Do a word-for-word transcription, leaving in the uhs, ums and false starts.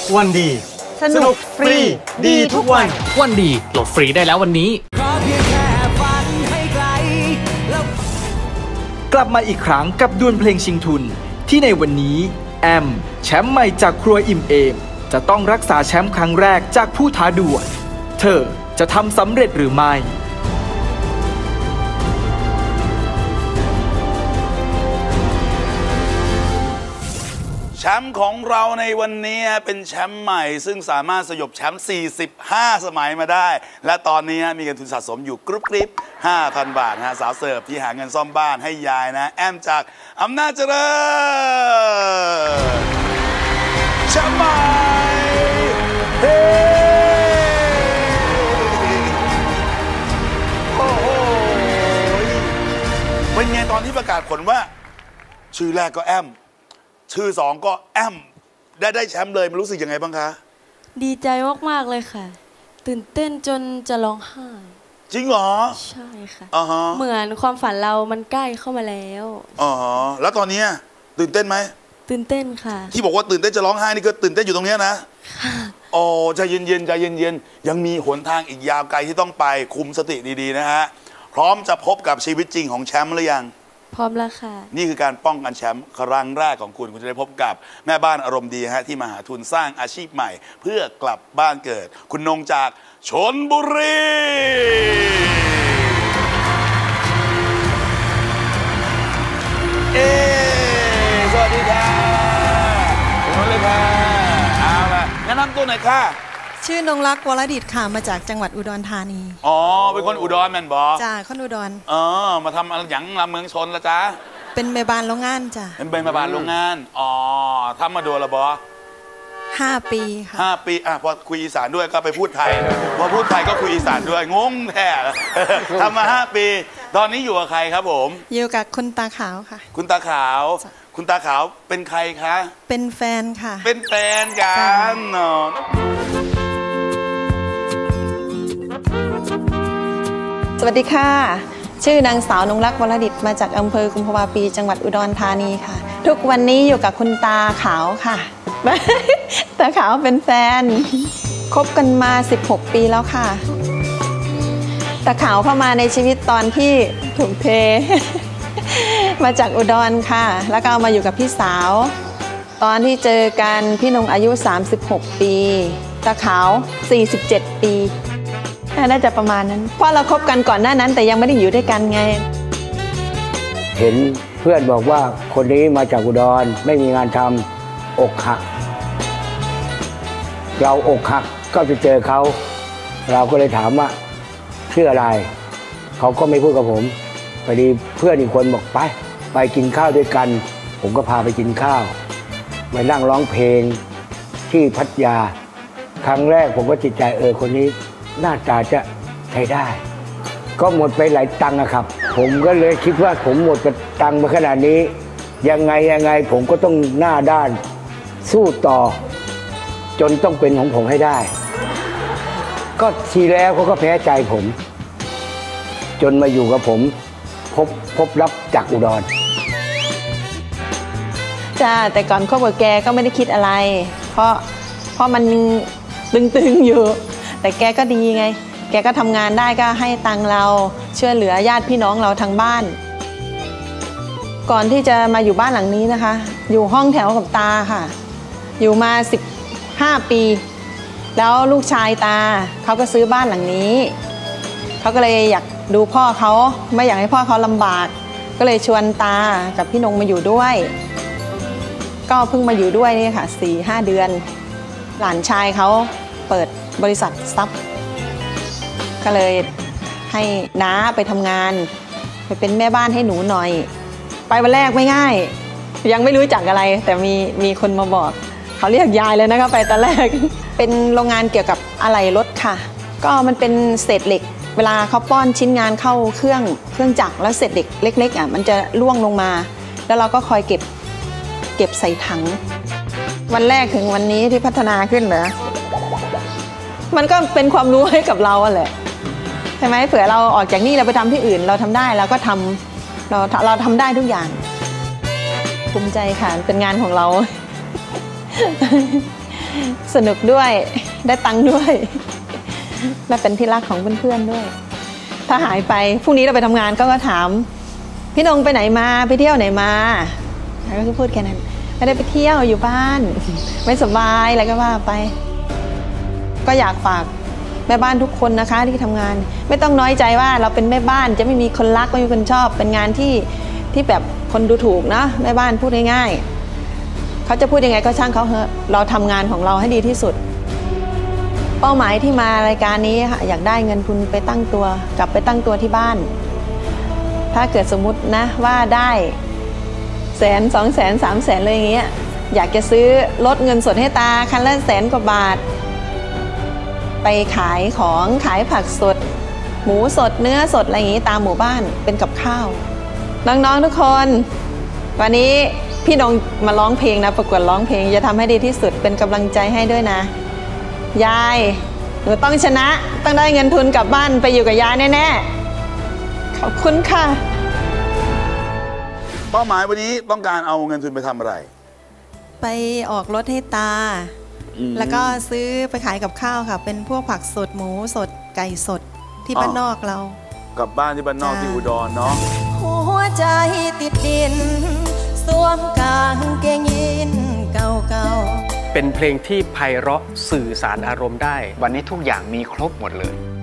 วันดีสนุกฟรีดีทุกวันวันดีโหลดฟรีได้แล้ววันนี้กลับมาอีกครั้งกับดวลเพลงชิงทุนที่ในวันนี้แอมแชมป์ใหม่จากครัวอิ่มเอมจะต้องรักษาแชมป์ครั้งแรกจากผู้ท้าดวลเธอจะทำสำเร็จหรือไม่แชมป์ของเราในวันนี้เป็นแชมป์ใหม่ซึ่งสามารถสยบแชมป์สี่สิบห้าสมัยมาได้และตอนนี้มีเงินทุนสะสมอยู่กรุ๊ปกริป ห้าพัน บาทนะสาวเสิร์ฟที่หาเงินซ่อมบ้านให้ยายนะแอมจากอำนาจเจริญแชมป์ใหม่เฮ้โอ้โหเป็นไงตอนที่ประกาศผลว่าชื่อแรกก็แอมชื่อสองก็แอมได้ได้แชมป์เลยมันรู้สึกยังไงบ้างคะดีใจมากๆเลยค่ะตื่นเต้นจนจะร้องไห้จริงเหรอใช่ค่ะ uh-huh. เหมือนความฝันเรามันใกล้เข้ามาแล้วอ๋อ uh-huh. แล้วตอนนี้ตื่นเต้นไหมตื่นเต้นค่ะที่บอกว่าตื่นเต้นจะร้องไห้นี่ก็ตื่นเต้นอยู่ตรงนี้นะค่ะอ๋อใจเย็นๆใจเย็นๆยังมีหนทางอีกยาวไกลที่ต้องไปคุมสติดีๆนะฮะพร้อมจะพบกับชีวิตจริงของแชมป์หรือยังพร้อมแล้วค่ะนี่คือการป้องกันแชมป์ครั้งแรกของคุณคุณจะได้พบกับแม่บ้านอารมณ์ดีฮะที่มาหาทุนสร้างอาชีพใหม่เพื่อกลับบ้านเกิดคุณนงจากชลบุรีเอสวัสดีค่ะคุณนงเลยค่ะเอาละแนะนำตัวหน่อยค่ะชื่อนงรักวรดิษฐ์ค่ะมาจากจังหวัดอุดรธานีอ๋อเป็นคนอุดรแม่นบอจ้าคนอุดรเออมาทำอะไรอย่างลำเมืองชนละจ้าเป็นแม่บ้านโรงงานจ้าเป็นแม่บ้านโรงงานอ๋อทำมาดูละบอห้าปีค่ะห้าปีอ่ะพอคุยอีสานด้วยก็ไปพูดไทยพอพูดไทยก็คุยอีสานด้วยงงแท้ทำมาห้าปีตอนนี้อยู่กับใครครับผมอยู่กับคุณตาขาวค่ะคุณตาขาวคุณตาขาวเป็นใครคะเป็นแฟนค่ะเป็นแฟนกันเนาะสวัสดีค่ะชื่อนางสาวนงรักวรดิษฐ์มาจากอำเภอกุมภาวะปีจังหวัดอุดรธานีค่ะทุกวันนี้อยู่กับคุณตาขาวค่ะตาขาวเป็นแฟนคบกันมาสิบหกปีแล้วค่ะตาขาวเข้ามาในชีวิตตอนที่ถูกเทมาจากอุดรค่ะแล้วก็เอามาอยู่กับพี่สาวตอนที่เจอกันพี่นงอายุสามสิบหกปีตาขาวสี่สิบเจ็ดปีน่าจะประมาณนั้นเพราะเราคบกันก่อนหน้านั้นแต่ยังไม่ได้อยู่ด้วยกันไงเห็นเพื่อนบอกว่าคนนี้มาจากอุดรไม่มีงานทำอกหักเราอกหักก็ไปเจอเขาเราก็เลยถามว่าชื่ออะไรเขาก็ไม่พูดกับผมพอดีเพื่อนอีกคนบอกไปไปกินข้าวด้วยกันผมก็พาไปกินข้าวไปนั่งร้องเพลงที่พัทยาครั้งแรกผมก็จิตใจเออคนนี้หน้าตาจะใช้ได้ก็หมดไปหลายตังค์ครับผมก็เลยคิดว่าผมหมดไปตังค์มาขนาดนี้ยังไงยังไงผมก็ต้องหน้าด้านสู้ต่อจนต้องเป็นของผมให้ได้ก็ทีแล้วเขาก็แพ้ใจผมจนมาอยู่กับผมพบพบรับจากอุดรจ้าแต่ก่อนคบกับแกก็ไม่ได้คิดอะไรเพราะเพราะมันตึงๆอยู่แต่แกก็ดีไงแกก็ทำงานได้ก็ให้ตังเราช่วยเหลือญาติพี่น้องเราทางบ้านก่อนที่จะมาอยู่บ้านหลังนี้นะคะอยู่ห้องแถวกับตาค่ะอยู่มาสิบห้าปีแล้วลูกชายตาเขาก็ซื้อบ้านหลังนี้เขาก็เลยอยากดูพ่อเขาไม่อยากให้พ่อเขาลำบากก็เลยชวนตากับพี่นงมาอยู่ด้วยก็เพิ่งมาอยู่ด้วยนี่ค่ะสี่ห้าเดือนหลานชายเขาเปิดบริษัทซับก็เลยให้น้าไปทำงานไปเป็นแม่บ้านให้หนูหน่อยไปวันแรกไม่ง่ายยังไม่รู้จักอะไรแต่มีมีคนมาบอกเขาเรียกยายเลยนะคะไปตอนแรกเป็นโรงงานเกี่ยวกับอะไหล่รถค่ะก็มันเป็นเศษเหล็กเวลาเขาป้อนชิ้นงานเข้าเครื่องเครื่องจักรแล้วเศษเหล็กเล็กๆอ่ะมันจะร่วงลงมาแล้วเราก็คอยเก็บเก็บใส่ถังวันแรกถึงวันนี้ที่พัฒนาขึ้นเหรอมันก็เป็นความรู้ให้กับเราแหละใช่ไหมเผื่อเราออกจากนี่เราไปทำที่อื่นเราทำได้เราก็ทำเราเราทำได้ทุกอย่างภูมิใจค่ะเป็นงานของเราสนุกด้วยได้ตังค์ด้วยและเป็นที่รักของเพื่อนๆด้วยถ้าหายไปพรุ่งนี้เราไปทำงานก็ก็ถามพี่นงไปไหนมาไปเที่ยวไหนมาแล้วก็พูดแค่นั้นไม่ได้ไปเที่ยวอยู่บ้านไม่สบายอะไรก็ว่าไปก็อยากฝากแม่บ้านทุกคนนะคะที่ทำงานไม่ต้องน้อยใจว่าเราเป็นแม่บ้านจะไม่มีคนรักไม่มีคนชอบเป็นงานที่ที่แบบคนดูถูกนะแม่บ้านพูดง่ายๆเขาจะพูดยังไงก็ช่างเขาเถอะเราทำงานของเราให้ดีที่สุดเป้าหมายที่มารายการนี้ค่ะอยากได้เงินทุนไปตั้งตัวกลับไปตั้งตัวที่บ้านถ้าเกิดสมมุตินะว่าได้แสนสองแสนสามแสนเลยอย่างเงี้ยอยากจะซื้อลดเงินสดให้ตาคันละแสนกว่าบาทไปขายของขายผักสดหมูสดเนื้อสดอะไรอย่างงี้ตามหมู่บ้านเป็นกับข้าวน้องๆทุกคนวันนี้พี่นงมาร้องเพลงนะประกวดร้องเพลงจะทำให้ดีที่สุดเป็นกำลังใจให้ด้วยนะยายหนูต้องชนะต้องได้เงินทุนกลับบ้านไปอยู่กับยายแน่ๆขอบคุณค่ะเป้าหมายวันนี้ต้องการเอาเงินทุนไปทำอะไรไปออกรถให้ตาแล้วก็ซื้อไปขายกับข้าวค่ะเป็นพวกผักสดหมูสดไก่สดที่บ้านนอกเรากลับบ้านที่บ้านนอกที่อุดรเนาะหัวใจติดดินสวมกางเกงยีนเก่าๆเป็นเพลงที่ไพเราะสื่อสารอารมณ์ได้วันนี้ทุกอย่างมีครบหมดเลย